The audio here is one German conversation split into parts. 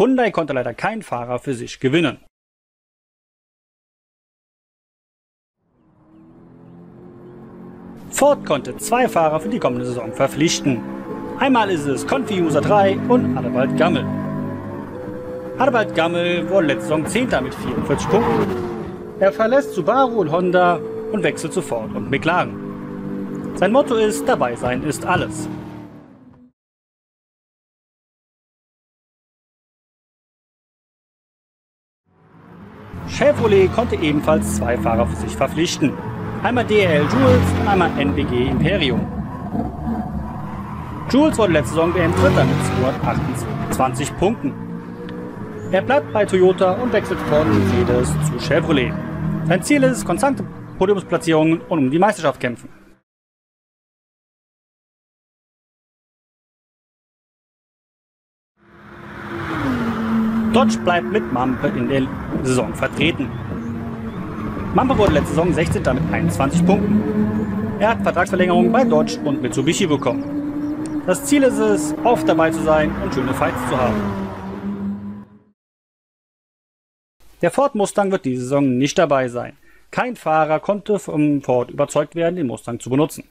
Hyundai konnte leider keinen Fahrer für sich gewinnen. Ford konnte 2 Fahrer für die kommende Saison verpflichten. Einmal ist es Confi-User 3 und Adalbert Gammel. Adalbert Gammel wurde letzte Saison 10. mit 44 Punkten. Er verlässt Subaru und Honda und wechselt zu Ford und McLaren. Sein Motto ist: Dabei sein ist alles. Chevrolet konnte ebenfalls 2 Fahrer für sich verpflichten. Einmal DL Jules und einmal NBG Imperium. Jules wurde letzte Saison WM Dritter mit 228 Punkten. Er bleibt bei Toyota und wechselt von Mercedes zu Chevrolet. Sein Ziel ist konstante Podiumsplatzierungen und um die Meisterschaft kämpfen. Dodge bleibt mit Mampe in der Saison vertreten. Mampe wurde letzte Saison 16. mit 21 Punkten. Er hat Vertragsverlängerungen bei Dodge und Mitsubishi bekommen. Das Ziel ist es, oft dabei zu sein und schöne Fights zu haben. Der Ford Mustang wird diese Saison nicht dabei sein. Kein Fahrer konnte vom Ford überzeugt werden, den Mustang zu benutzen.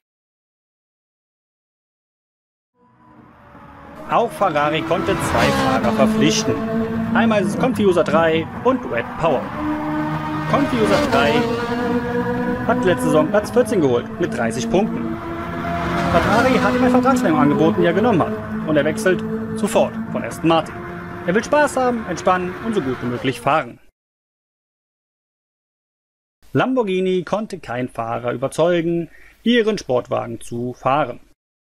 Auch Ferrari konnte 2 Fahrer verpflichten. Einmal ist es Confi-User 3 und Red Power. Confi-User 3 hat letzte Saison Platz 14 geholt mit 30 Punkten. Ferrari hat ihm eine Vertragsverlängerung angeboten, die er genommen hat, und er wechselt zu Ford von Aston Martin. Er will Spaß haben, entspannen und so gut wie möglich fahren. Lamborghini konnte kein Fahrer überzeugen, ihren Sportwagen zu fahren.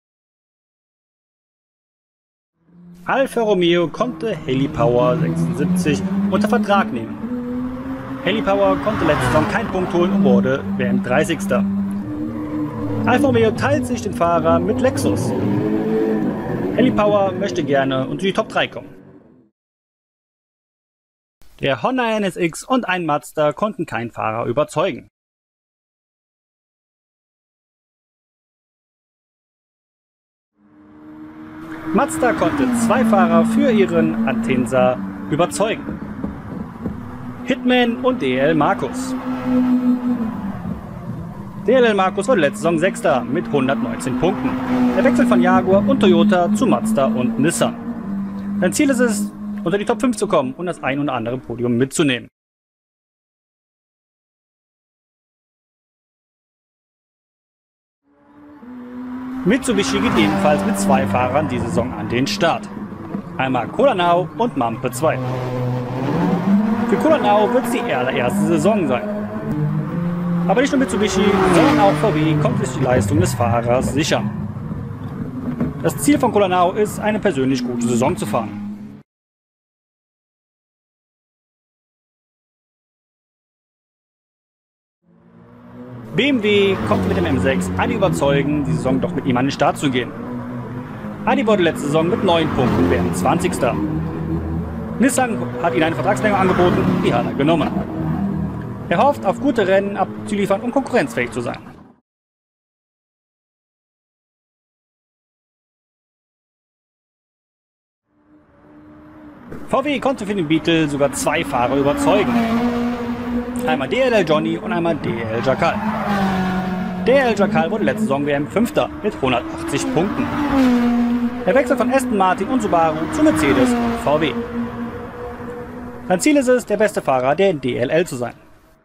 Alfa Romeo konnte Haley Power 76 unter Vertrag nehmen. Haley Power konnte letzte Saison keinen Punkt holen und wurde WM 30. Alfa Romeo teilt sich den Fahrer mit Lexus. Haley Power möchte gerne unter die Top 3 kommen. Der Honda NSX und ein Mazda konnten keinen Fahrer überzeugen. Mazda konnte 2 Fahrer für ihren Atenza überzeugen. Hitman und DL Markus. DL Markus wurde letzte Saison 6. mit 119 Punkten. Er wechselt von Jaguar und Toyota zu Mazda und Nissan. Sein Ziel ist es, unter die Top 5 zu kommen und das ein oder andere Podium mitzunehmen. Mitsubishi geht ebenfalls mit 2 Fahrern diese Saison an den Start. Einmal Kolanau und Mampe 2. Für Kolanau wird es die allererste Saison sein. Aber nicht nur Mitsubishi, sondern auch VW konnte sich die Leistung des Fahrers sichern. Das Ziel von Kolanau ist, eine persönlich gute Saison zu fahren. BMW konnte mit dem M6 Adi überzeugen, die Saison doch mit ihm an den Start zu gehen. Adi wurde letzte Saison mit 9 Punkten WM 20. Nissan hat ihm eine Vertragsverlängerung angeboten, die hat er genommen. Er hofft, auf gute Rennen abzuliefern und konkurrenzfähig zu sein. VW konnte für den Beetle sogar 2 Fahrer überzeugen. Einmal DLL Johnny und einmal DL Jakal. DL Jakal wurde letzte Saison WM 5. mit 180 Punkten. Er wechselt von Aston Martin und Subaru zu Mercedes und VW. Sein Ziel ist es, der beste Fahrer der DLL zu sein.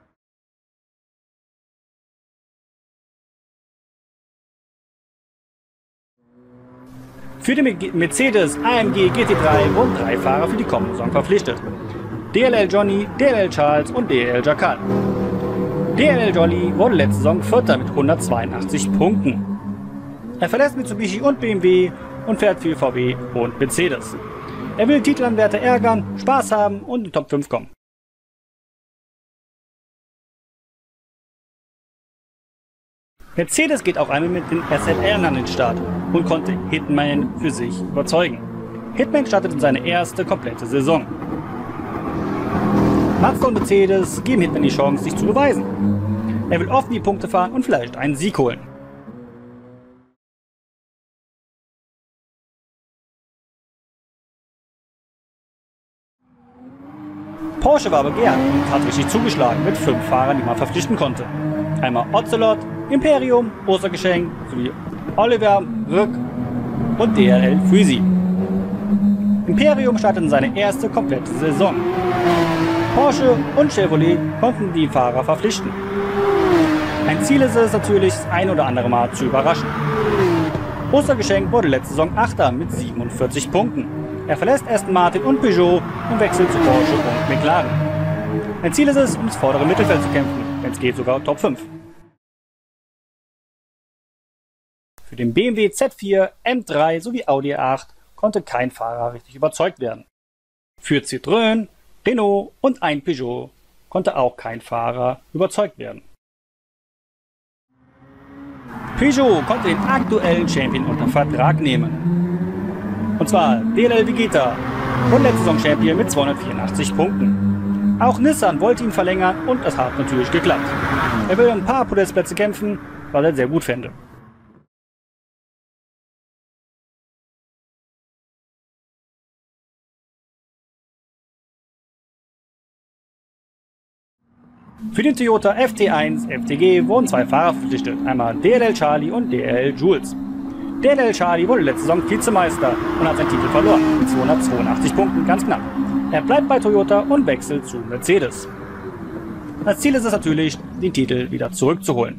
Für den Mercedes AMG GT3 wurden 3 Fahrer für die kommende Saison verpflichtet. DLL Johnny, DLL Charles und DLL Jakal. DLL Johnny wurde letzte Saison 4. mit 182 Punkten. Er verlässt Mitsubishi und BMW und fährt für VW und Mercedes. Er will Titelanwärter ärgern, Spaß haben und in die Top 5 kommen. Mercedes geht auch einmal mit den SLR an den Start und konnte Hitman für sich überzeugen. Hitman startet in seine erste komplette Saison. Mazda und Mercedes geben Hitman die Chance, sich zu beweisen. Er will oft die Punkte fahren und vielleicht einen Sieg holen. Porsche war begehrt und hat richtig zugeschlagen mit 5 Fahrern, die man verpflichten konnte. Einmal Ocelot, Imperium, Ostergeschenk sowie Oliver Rück und DLL Freezy. Imperium startete seine erste komplette Saison. Porsche und Chevrolet konnten die Fahrer verpflichten. Ein Ziel ist es natürlich, das ein oder andere Mal zu überraschen. Ostergeschenk wurde letzte Saison 8. mit 47 Punkten. Er verlässt Aston Martin und Peugeot und wechselt zu Porsche und McLaren. Ein Ziel ist es, ums vordere Mittelfeld zu kämpfen, wenn es geht sogar Top 5. Für den BMW Z4, M3 sowie Audi A8 konnte kein Fahrer richtig überzeugt werden. Für Citroën, Renault und ein Peugeot konnte auch kein Fahrer überzeugt werden. Peugeot konnte den aktuellen Champion unter Vertrag nehmen. Und zwar DLL Vegeta, und letzte Saison Champion mit 284 Punkten. Auch Nissan wollte ihn verlängern und es hat natürlich geklappt. Er will ein paar Podestplätze kämpfen, was er sehr gut fände. Für den Toyota FT1 FTG wurden 2 Fahrer verpflichtet, einmal DLL Charlie und DLL Jules. DLL Charlie wurde letzte Saison Vizemeister und hat seinen Titel verloren, mit 282 Punkten, ganz knapp. Er bleibt bei Toyota und wechselt zu Mercedes. Das Ziel ist es natürlich, den Titel wieder zurückzuholen.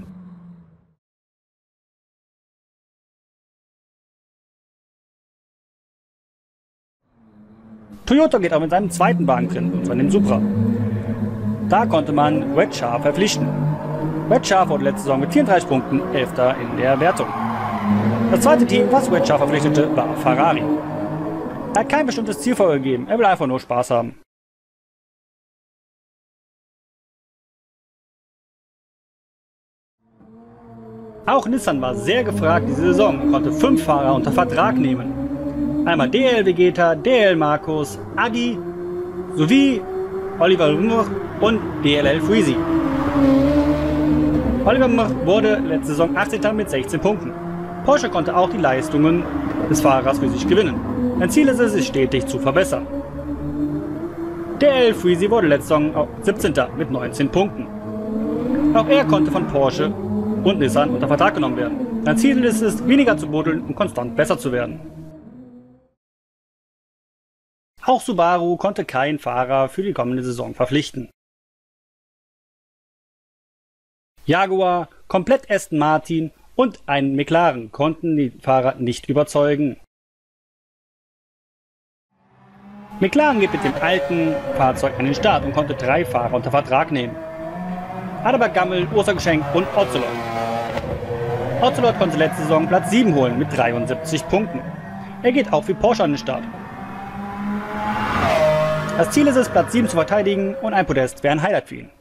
Toyota geht auch mit seinem zweiten Wagen drin, und zwar dem Supra. Da konnte man Red Sharp verpflichten. Red Sharp wurde letzte Saison mit 34 Punkten 11. in der Wertung. Das zweite Team, was Red Sharp verpflichtete, war Ferrari. Er hat kein bestimmtes Ziel vorgegeben, er will einfach nur Spaß haben. Auch Nissan war sehr gefragt diese Saison und konnte 5 Fahrer unter Vertrag nehmen. Einmal DL Vegeta, DL Marcus, Adi sowie Oliver Rümmach und DLL Freezy. Oliver Rümmach wurde letzte Saison 18. mit 16 Punkten. Porsche konnte auch die Leistungen des Fahrers für sich gewinnen. Sein Ziel ist es, sich stetig zu verbessern. DLL Freezy wurde letzte Saison 17. mit 19 Punkten. Auch er konnte von Porsche und Nissan unter Vertrag genommen werden. Sein Ziel ist es, weniger zu buddeln und konstant besser zu werden. Auch Subaru konnte keinen Fahrer für die kommende Saison verpflichten. Jaguar, komplett Aston Martin und ein McLaren konnten die Fahrer nicht überzeugen. McLaren geht mit dem alten Fahrzeug an den Start und konnte 3 Fahrer unter Vertrag nehmen. Adalbert Gammel, Ostergeschenk und Ocelot. Ocelot konnte letzte Saison Platz 7 holen mit 73 Punkten. Er geht auch für Porsche an den Start. Das Ziel ist es, Platz 7 zu verteidigen und ein Podest wäre ein Highlight für ihn.